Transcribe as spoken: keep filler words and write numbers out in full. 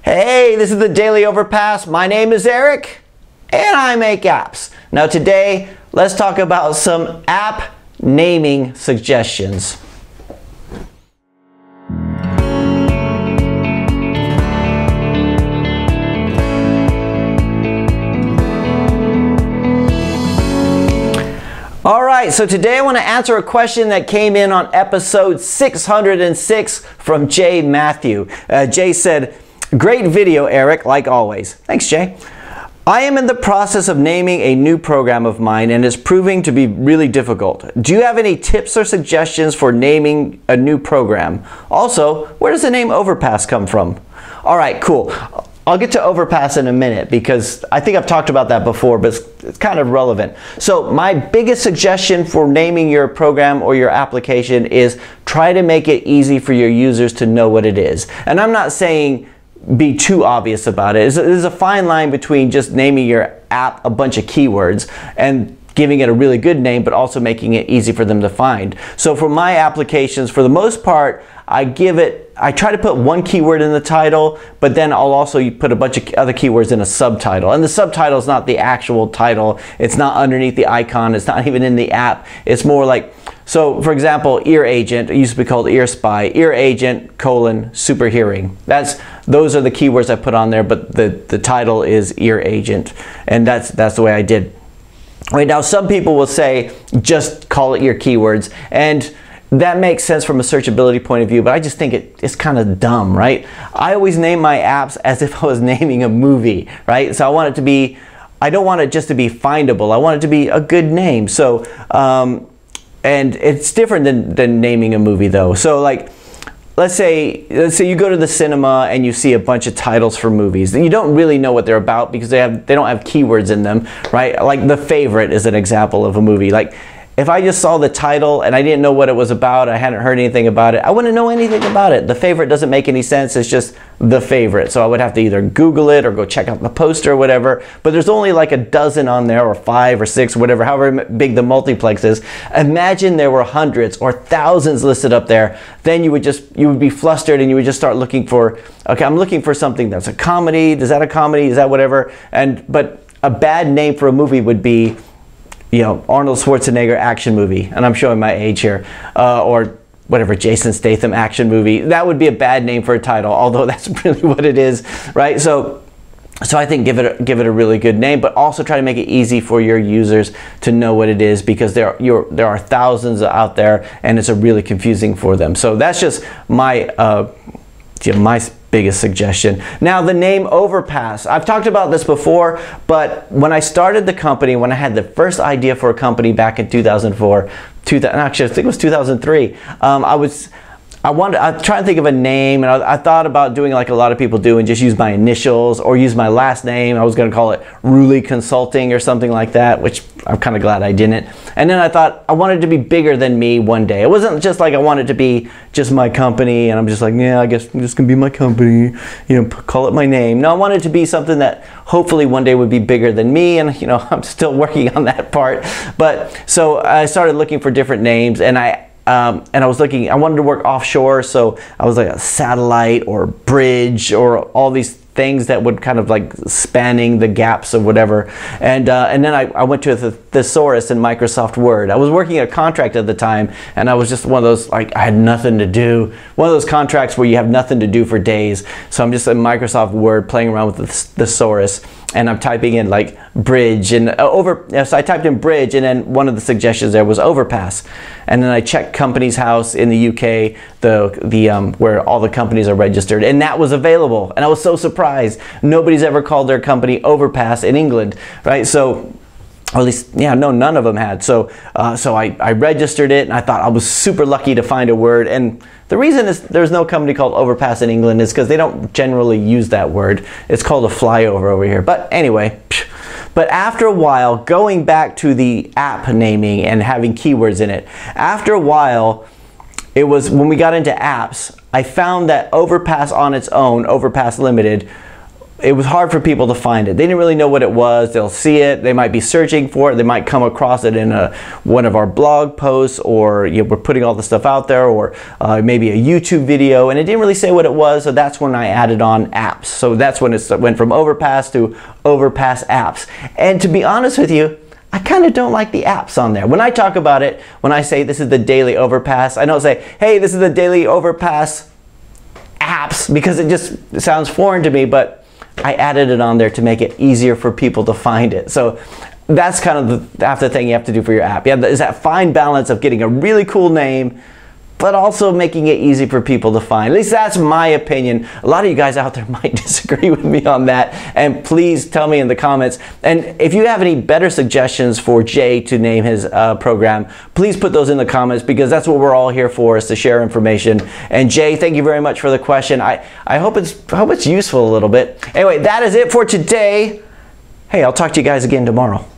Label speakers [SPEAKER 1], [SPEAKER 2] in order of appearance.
[SPEAKER 1] Hey, this is the Daily Overpass. My name is Eric, and I make apps. Now today, let's talk about some app naming suggestions. Alright, so today I want to answer a question that came in on episode six hundred six from Jay Matthew. Uh, Jay said, "Great video, Eric, like always." Thanks, Jay. "I am in the process of naming a new program of mine and it's proving to be really difficult. Do you have any tips or suggestions for naming a new program? Also, where does the name Overpass come from?" Alright, cool. I'll get to Overpass in a minute because I think I've talked about that before, but it's, it's kind of relevant. So my biggest suggestion for naming your program or your application is try to make it easy for your users to know what it is. And I'm not saying be too obvious about it. There's a fine line between just naming your app a bunch of keywords and giving it a really good name, but also making it easy for them to find. So for my applications, for the most part, I give it, I try to put one keyword in the title, but then I'll also put a bunch of other keywords in a subtitle. And the subtitle is not the actual title. It's not underneath the icon. It's not even in the app. It's more like, so for example, ear agent, it used to be called ear spy, ear agent, colon, super hearing. That's, those are the keywords I put on there, but the, the title is ear agent. And that's, that's the way I did. Right now, some people will say, just call it your keywords. And that makes sense from a searchability point of view, but I just think it, it's kind of dumb, right? I always name my apps as if I was naming a movie, right? So I want it to be, I don't want it just to be findable. I want it to be a good name. So, um, and it's different than, than naming a movie though. So like, let's say, let's say you go to the cinema and you see a bunch of titles for movies. You don't really know what they're about because they have, they don't have keywords in them, right? Like The Favorite is an example of a movie. Like, if I just saw the title and I didn't know what it was about, I hadn't heard anything about it, I wouldn't know anything about it. The Favorite doesn't make any sense. It's just The Favorite. So I would have to either Google it or go check out the poster or whatever. But there's only like a dozen on there, or five or six, or whatever, however big the multiplex is. Imagine there were hundreds or thousands listed up there. Then you would just, you would be flustered and you would just start looking for, okay, I'm looking for something that's a comedy. Is that a comedy? Is that whatever? And, but a bad name for a movie would be, you know, Arnold Schwarzenegger action movie, and I'm showing my age here, uh, or whatever, Jason Statham action movie. That would be a bad name for a title, although that's really what it is, right? So, so I think give it a, give it a really good name, but also try to make it easy for your users to know what it is, because there are, you're, there are thousands out there, and it's a really confusing for them. So that's just my uh, my biggest suggestion. Now the name Overpass, I've talked about this before, but when I started the company, when I had the first idea for a company back in two thousand four, two thousand, actually I think it was two thousand three, um, I was I wanted, I tried to think of a name, and I, I thought about doing like a lot of people do and just use my initials or use my last name. I was going to call it Ruley Consulting or something like that, which I'm kind of glad I didn't. And then I thought I wanted to be bigger than me one day. It wasn't just like I wanted to be just my company and I'm just like, yeah, I guess I'm just going to be my company, you know, call it my name. No, I wanted to be something that hopefully one day would be bigger than me, and you know, I'm still working on that part. But so I started looking for different names, and I Um, and I was looking, I wanted to work offshore, so I was like a satellite or bridge or all these things that would kind of like spanning the gaps of whatever. And, uh, and then I, I went to a thesaurus in Microsoft Word. I was working a contract at the time, and I was just one of those, like, I had nothing to do. One of those contracts where you have nothing to do for days. So I'm just in Microsoft Word playing around with the thesaurus, and I'm typing in like bridge and uh, over, yeah, so I typed in bridge, and then one of the suggestions there was Overpass. And then I checked Companies House in the U K, the, the, um, where all the companies are registered, and that was available. And I was so surprised. Nobody's ever called their company Overpass in England, right? So, or at least, yeah, no, none of them had. So, uh, so I, I registered it, and I thought I was super lucky to find a word. And the reason is there's no company called Overpass in England is because they don't generally use that word. It's called a flyover over here. But anyway, but after a while, going back to the app naming and having keywords in it, after a while, it was when we got into apps, I found that Overpass on its own, Overpass Limited, it was hard for people to find it. They didn't really know what it was. They'll see it, they might be searching for it, they might come across it in a, one of our blog posts, or you know, we're putting all the stuff out there, or uh, maybe a YouTube video, and it didn't really say what it was, so that's when I added on apps. So that's when it went from Overpass to Overpass Apps. And to be honest with you, I kind of don't like the apps on there. When I talk about it, when I say this is the Daily Overpass, I don't say, hey, this is the Daily Overpass apps, because it just sounds foreign to me, but I added it on there to make it easier for people to find it. So that's kind of the, half the thing you have to do for your app. You have is that fine balance of getting a really cool name, but also making it easy for people to find. At least that's my opinion. A lot of you guys out there might disagree with me on that, and please tell me in the comments. And if you have any better suggestions for Jay to name his uh, program, please put those in the comments, because that's what we're all here for, is to share information. And Jay, thank you very much for the question. I, I hope it's, I hope it's useful a little bit. Anyway, that is it for today. Hey, I'll talk to you guys again tomorrow.